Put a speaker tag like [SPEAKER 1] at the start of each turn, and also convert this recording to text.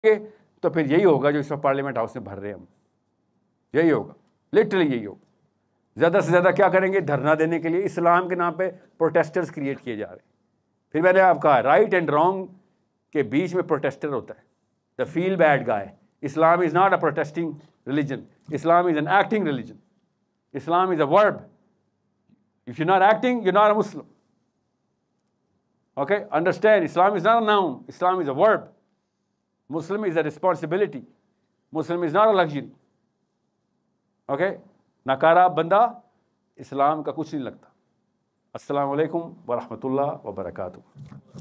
[SPEAKER 1] तो फिर यही होगा जो इस वक्त पार्लियामेंट हाउस में भर रहे हैं हम, यही होगा, लिटरली यही होगा। ज़्यादा से ज़्यादा क्या करेंगे, धरना देने के लिए इस्लाम के नाम पे प्रोटेस्टर्स क्रिएट किए जा रहे हैं। फिर मैंने आपको कहा राइट एंड रॉन्ग के बीच में प्रोटेस्टर होता है, the feel bad guy. Islam is not a protesting religion, Islam is an acting religion, Islam is a verb. If you not acting you not a Muslim. Okay, understand, Islam is not a noun, Islam is a verb. Muslim is a responsibility. Muslim is not a luxury. Okay, नकारा बंदा इस्लाम का कुछ नहीं लगता। अस्सलाम वालेकुम व रहमतुल्लाह व बरकातुहू।